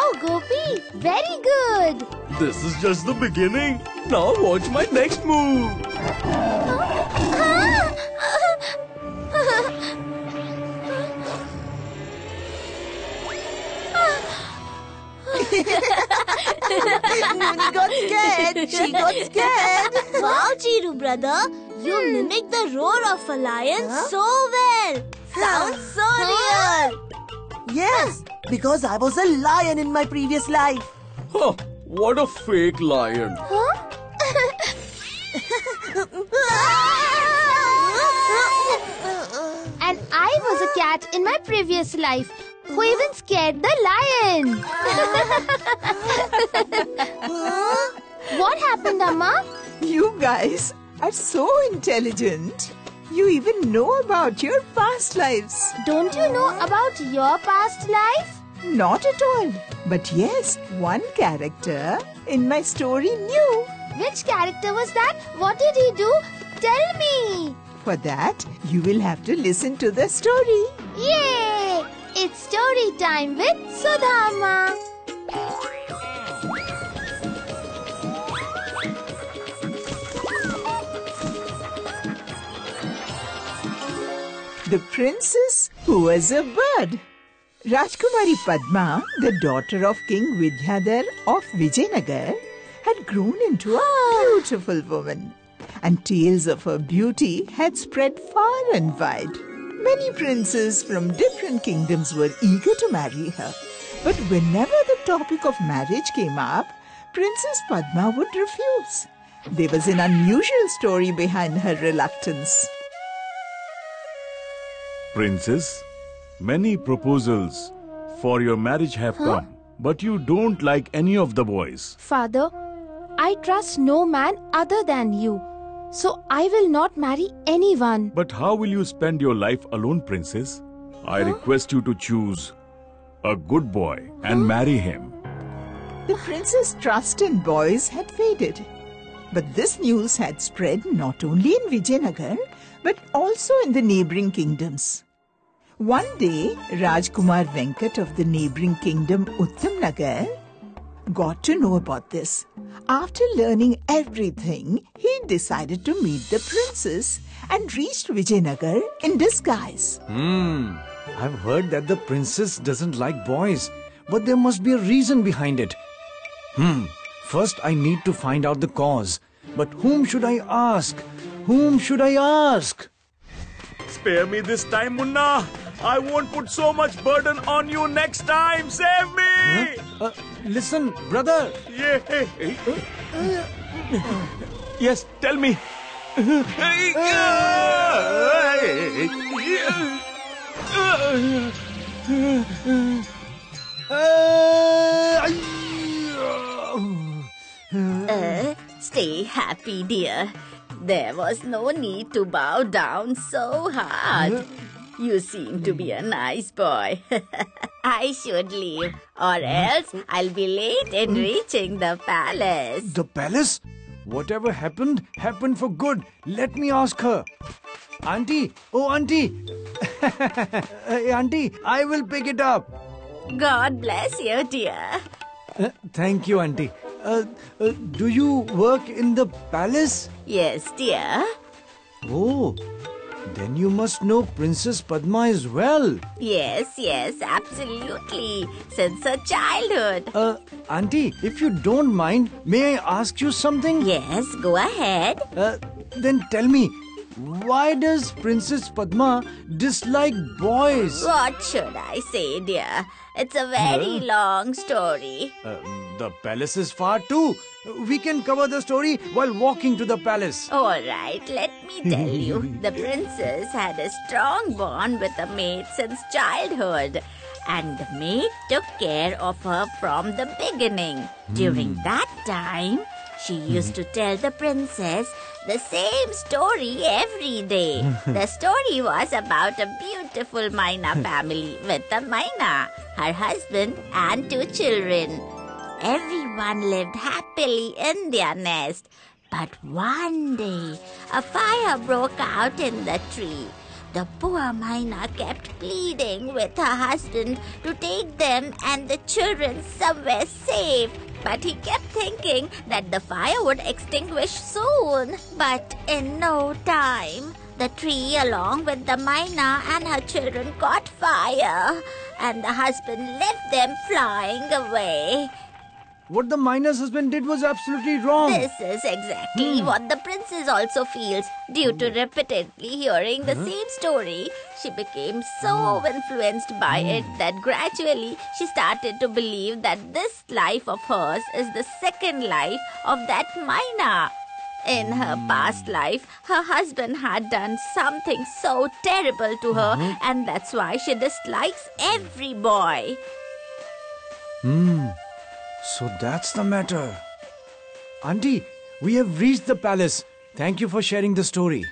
Wow, Gopi! Very good! This is just the beginning. Now watch my next move. Moony got scared. She got scared. Wow, Chiru brother, you mimicked the roar of a lion so well. Sounds so real. Yes, because I was a lion in my previous life. Huh, what a fake lion. And I was a cat in my previous life who even scared the lion. What happened, Amma? You guys are so intelligent. You even know about your past lives. Don't you know about your past life? Not at all. But yes, one character in my story knew. Which character was that? What did he do? Tell me. For that, you will have to listen to the story. Yay! It's story time with Sudhama. The princess who was a bird. Rajkumari Padma, the daughter of King Vidyadhar of Vijayanagar, had grown into a beautiful woman, and tales of her beauty had spread far and wide. Many princes from different kingdoms were eager to marry her, but whenever the topic of marriage came up, Princess Padma would refuse. There was an unusual story behind her reluctance. Princess, many proposals for your marriage have come, but you don't like any of the boys. Father, I trust no man other than you. So I will not marry anyone. But how will you spend your life alone, Princess? I request you to choose a good boy and marry him. The princess' trust in boys had faded. But this news had spread not only in Vijayanagar, but also in the neighbouring kingdoms. One day, Rajkumar Venkat of the neighbouring kingdom Uttamnagar got to know about this. After learning everything, he decided to meet the princess and reached Vijayanagar in disguise. I've heard that the princess doesn't like boys, but there must be a reason behind it. First I need to find out the cause. But whom should I ask? Whom should I ask? Spare me this time, Munna. I won't put so much burden on you next time. Save me! Listen, brother. Yeah. Yes, tell me. Stay happy, dear. There was no need to bow down so hard. You seem to be a nice boy. I should leave, or else I'll be late in reaching the palace. The palace? Whatever happened, happened for good. Let me ask her. Auntie, oh auntie. Hey, auntie, I will pick it up. God bless you, dear. Thank you, auntie. Do you work in the palace? Yes, dear. Oh, then you must know Princess Padma as well. Yes, absolutely. Since her childhood. Auntie, if you don't mind, may I ask you something? Yes, go ahead. Then tell me, why does Princess Padma dislike boys? What should I say, dear? It's a very long story. The palace is far too. We can cover the story while walking to the palace. All right, let me tell you. The princess had a strong bond with the maid since childhood. And the maid took care of her from the beginning. During that time, she used to tell the princess the same story every day. The story was about a beautiful Maina family with a Maina, her husband and 2 children. Everyone lived happily in their nest. But one day, a fire broke out in the tree. The poor Myna kept pleading with her husband to take them and the children somewhere safe. But he kept thinking that the fire would extinguish soon. But in no time, the tree along with the Myna and her children caught fire, and the husband left them flying away. What the miner's husband did was absolutely wrong. This is exactly what the princess also feels. Due to repeatedly hearing the same story, she became so influenced by it that gradually she started to believe that this life of hers is the second life of that Myna. In her past life, her husband had done something so terrible to her, and that's why she dislikes every boy. So that's the matter. Auntie, we have reached the palace. Thank you for sharing the story.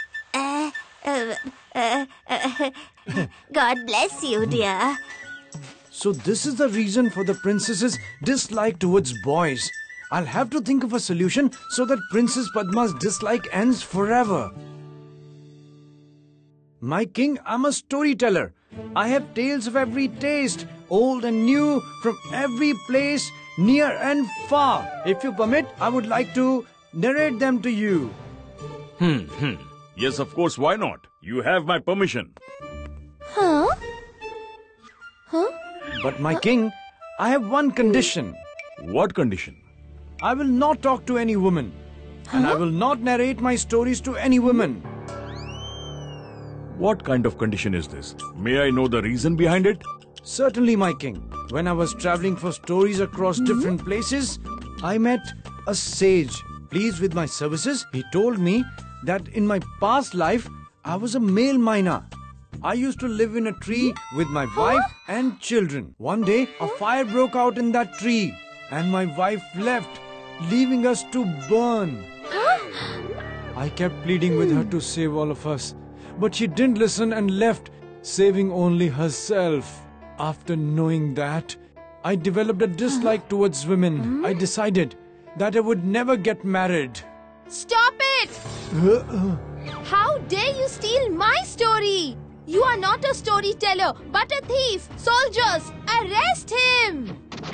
God bless you, dear. So this is the reason for the princess's dislike towards boys. I'll have to think of a solution so that Princess Padma's dislike ends forever. My king, I'm a storyteller. I have tales of every taste, old and new, from every place, near and far. If you permit, I would like to narrate them to you. Yes, of course, why not? You have my permission. But my king, I have one condition. What condition? I will not talk to any woman. And I will not narrate my stories to any woman. What kind of condition is this? May I know the reason behind it? Certainly, my king. When I was traveling for stories across different places, I met a sage. Pleased with my services, he told me that in my past life, I was a male Myna. I used to live in a tree with my wife and children. One day, a fire broke out in that tree, and my wife left, leaving us to burn. I kept pleading with her to save all of us, but she didn't listen and left, saving only herself. After knowing that, I developed a dislike towards women. I decided that I would never get married. Stop it! How dare you steal my story? You are not a storyteller, but a thief. Soldiers, arrest him!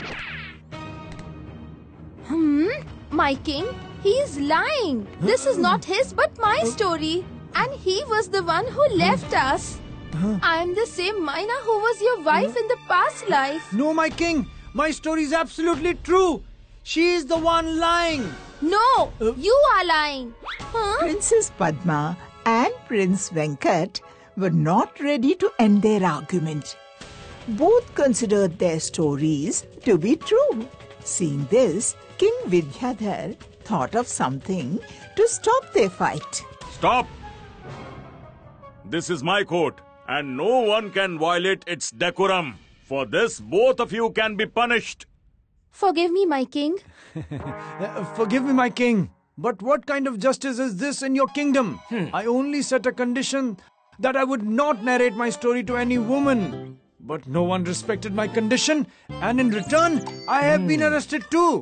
My king, he is lying. This is not his but my story. And he was the one who left us. I am the same Myna who was your wife in the past life. No, my king, my story is absolutely true. She is the one lying. No, you are lying. Princess Padma and Prince Venkat were not ready to end their argument. Both considered their stories to be true. Seeing this, King Vidyadhar thought of something to stop their fight. Stop! This is my court, and no one can violate its decorum. For this, both of you can be punished. Forgive me, my king. Forgive me, my king. But what kind of justice is this in your kingdom? I only set a condition that I would not narrate my story to any woman. But no one respected my condition, and in return, I have been arrested too.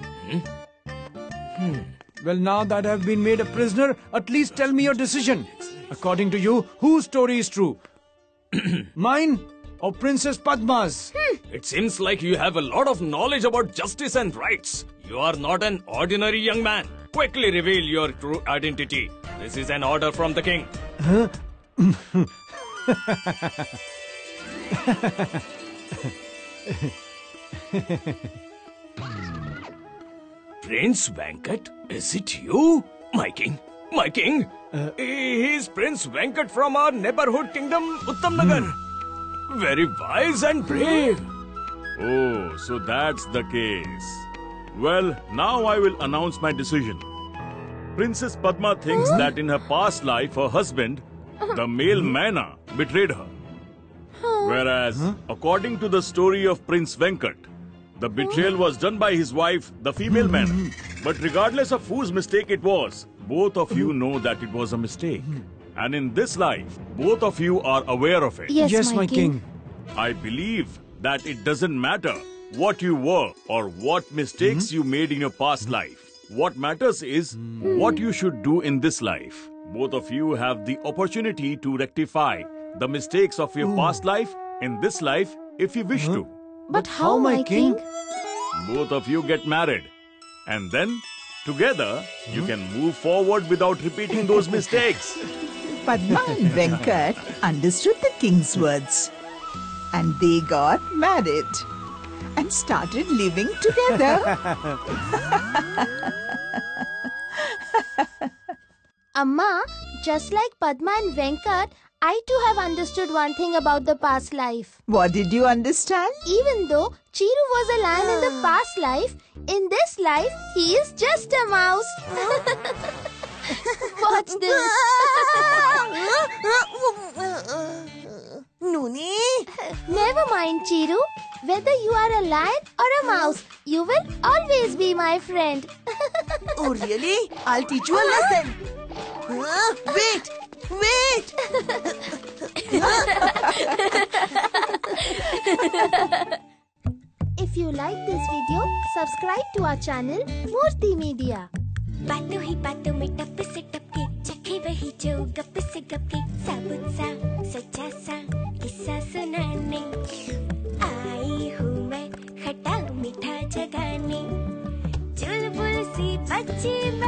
Well, now that I have been made a prisoner, at least tell me your decision. According to you, whose story is true? Mine or Princess Padma's? It seems like you have a lot of knowledge about justice and rights. You are not an ordinary young man. Quickly reveal your true identity. This is an order from the king. Prince Venkat, is it you? My king, my king. He is Prince Venkat from our neighborhood kingdom, Uttamnagar. Very wise and brave. Oh, so that's the case. Well, now I will announce my decision. Princess Padma thinks that in her past life, her husband, the male Myna, betrayed her. Whereas, according to the story of Prince Venkat, the betrayal was done by his wife, the female Myna. But regardless of whose mistake it was, both of you know that it was a mistake. And in this life, both of you are aware of it. Yes, my king. I believe that it doesn't matter what you were or what mistakes you made in your past life. What matters is what you should do in this life. both of you have the opportunity to rectify the mistakes of your past life in this life if you wish to. But how, my king? Both of you get married, and then together you can move forward without repeating those mistakes. Padma and Venkat understood the king's words, and they got married and started living together. Amma, just like Padma and Venkat, I too have understood one thing about the past life. What did you understand? Even though Chiru was a lion in the past life, in this life, he is just a mouse. Watch this. Nuni? Never mind, Chiru. Whether you are a lion or a mouse, you will always be my friend. Oh, really? I'll teach you a lesson. Wait! Wait! If you like this video, subscribe to our channel Murthy Media. बातों ही बातों में टप से टपके चखे वही जो गप से गपके साबुत सा सच्चा सा किस्सा सुनाने आई हूँ मैं खट्टा मीठा जगाने चुलबुल सी बच्ची